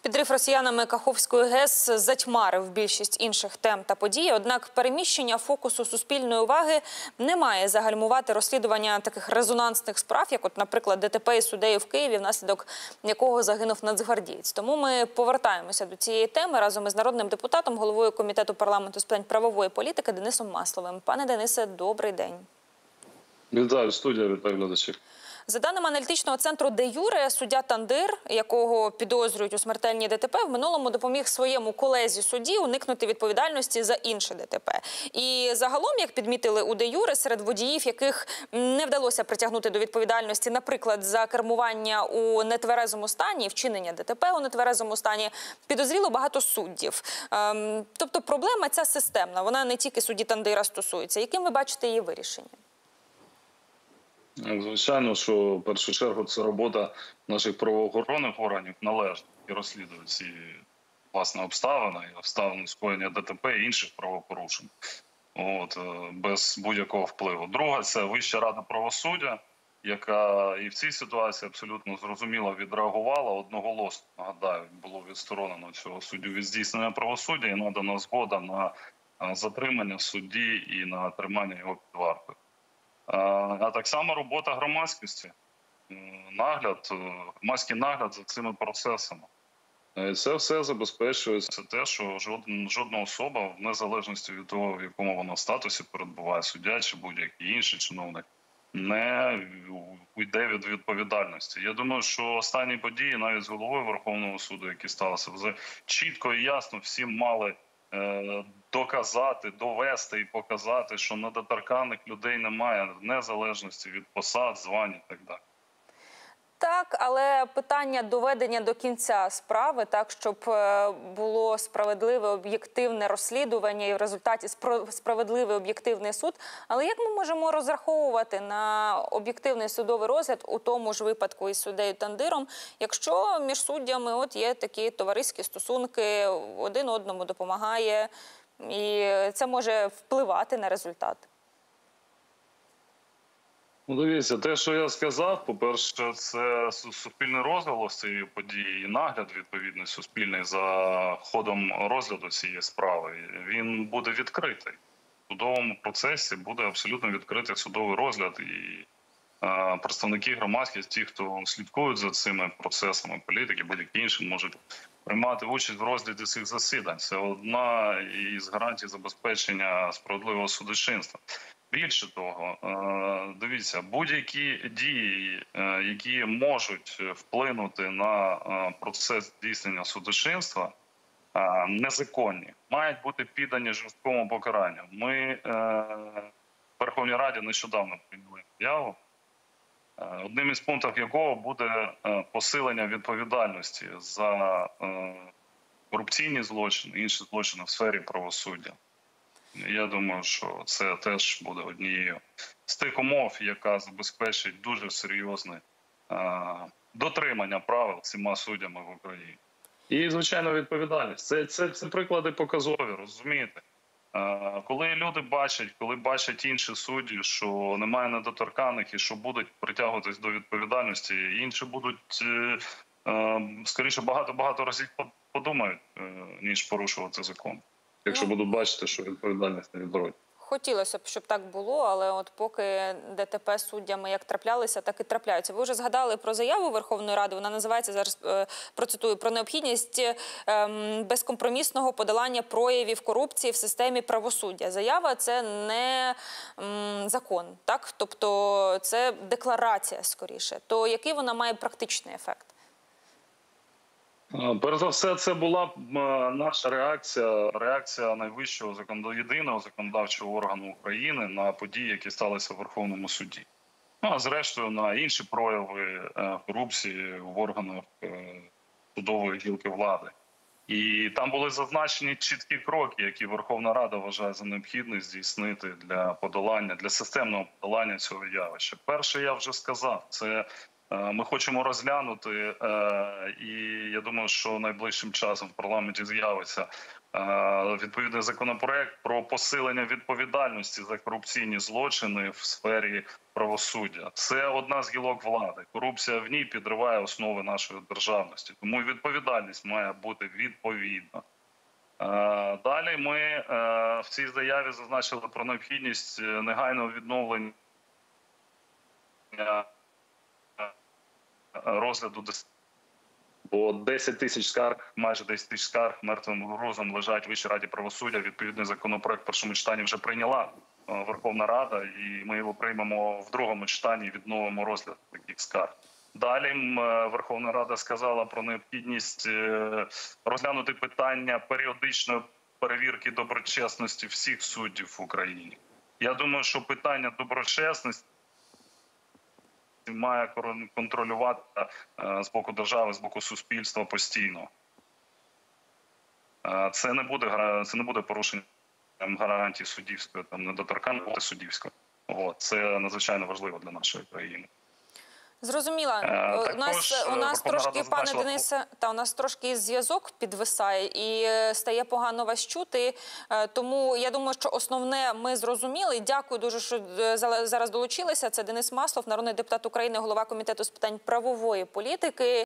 Підрив росіянами Каховської ГЕС затьмарив більшість інших тем та подій. Однак переміщення фокусу суспільної уваги не має загальмувати розслідування таких резонансних справ, як, наприклад, ДТП із суддею в Києві, внаслідок якого загинув нацгвардієць. Тому ми повертаємося до цієї теми разом із народним депутатом, головою Комітету парламенту з питань правової політики Денисом Масловим. Пане Денисе, добрий день. Вітаю, студія, вітаю глядачів. За даними аналітичного центру «Де Юре», суддя Тандир, якого підозрюють у смертельній ДТП, в минулому допоміг своєму колезі-судді уникнути відповідальності за інше ДТП. І загалом, як підмітили у «Де Юре», серед водіїв, яких не вдалося притягнути до відповідальності, наприклад, за кермування у нетверезому стані, вчинення ДТП у нетверезому стані, підозріло багато суддів. Тобто проблема ця системна, вона не тільки судді Тандира стосується. Яким ви бачите її вирішення? Звичайно, що в першу чергу це робота наших правоохоронних органів належно і розслідують ці власне обставини, і обставини скоєння ДТП і інших правопорушень. Без будь-якого впливу. Друга – це Вища рада правосуддя, яка і в цій ситуації абсолютно зрозуміло відреагувала. Одноголосно, нагадаю, було відсторонено цього суддю від здійснення правосуддя і надана згода на затримання судді і на тримання його під вартою. А так само робота громадськості, громадський нагляд за цими процесами. Це все забезпечується те, що жодна особа, в незалежності від того, в якому вона статусі перебуває, суддя чи будь-який інший чиновник, не уйде від відповідальності. Я думаю, що останні події, навіть з головою Верховного суду, які сталися, вже чітко і ясно всім мали доказати, довести і показати, що недоторканних людей немає, в незалежності від посад, звань і так далі. Так, але питання доведення до кінця справи, так, щоб було справедливе, об'єктивне розслідування і в результаті справедливий об'єктивний суд. Але як ми можемо розраховувати на об'єктивний судовий розгляд у тому ж випадку із суддею Тандиром, якщо між суддями є такі товариські стосунки, один одному допомагає, і це може впливати на результат? Дивіться, те, що я сказав, по-перше, це суспільний розголос цієї події і нагляд відповідний суспільний за ходом розгляду цієї справи. Він буде відкритий. В судовому процесі буде абсолютно відкритий судовий розгляд. І представники громадськості, ті, хто слідкують за цими процесами, політики, будь-які інші, можуть приймати участь в розгляді цих засідань. Це одна із гарантій забезпечення справедливого судочинства. Більше того, дивіться, будь-які дії, які можуть вплинути на процес здійснення судочинства, незаконні, мають бути піддані жорсткому покаранню. Ми в Верховній Раді нещодавно прийняли заяву, одним із пунктів якого буде посилення відповідальності за корупційні злочини, інші злочини в сфері правосуддя. Я думаю, що це теж буде однією з тих умов, яка забезпечить дуже серйозне дотримання правил всіма суддями в Україні. І, звичайно, відповідальність. Це приклади показові, розумієте? Коли люди бачать інші судді, що немає недоторканих і що будуть притягуватись до відповідальності, інші будуть, скоріше, багато разів подумають, ніж порушувати закон. Якщо будуть бачити, що відповідальність не відберуть. Хотілося б, щоб так було, але от поки ДТП суддями як траплялися, так і трапляються. Ви вже згадали про заяву Верховної Ради, вона називається, зараз процитую, про необхідність безкомпромісного подолання проявів корупції в системі правосуддя. Заява – це не закон, так? Тобто це декларація скоріше. То який вона має практичний ефект? Перш за все, це була наша реакція найвищого єдиного законодавчого органу України на події, які сталися в Верховному суді. А зрештою на інші прояви корупції в органах судової гілки влади. І там були зазначені чіткі кроки, які Верховна Рада вважає за необхідне здійснити для системного подолання цього явища. Перше, я вже сказав, це Ми хочемо розглянути, і я думаю, що найближчим часом в парламенті з'явиться відповідний законопроект про посилення відповідальності за корупційні злочини в сфері правосуддя. Це одна з гілок влади. Корупція в ній підриває основи нашої державності. Тому і відповідальність має бути відповідна. Далі ми в цій заяві зазначили про необхідність негайного відновлення розгляду, бо 10 тисяч скарг, майже 10 тисяч скарг мертвим грузом лежать в Вищій раді правосуддя. Відповідний законопроект в першому читанні вже прийняла Верховна Рада, і ми його приймемо в другому читанні і відновимо розгляд таких скарг. Далі Верховна Рада сказала про необхідність розглянути питання періодичної перевірки доброчесності всіх суддів в Україні. Я думаю, що питання доброчесності має контролювати з боку держави, з боку суспільства постійно. Це не буде порушенням гарантій суддівської, недоторканності суддівської. Це надзвичайно важливо для нашої країни. Зрозуміла. У нас трошки, пане Денисе, у нас трошки зв'язок підвисає і стає погано вас чути. Тому я думаю, що основне ми зрозуміли. Дякую дуже, що зараз долучилися. Це Денис Маслов, народний депутат України, голова Комітету з питань правової політики.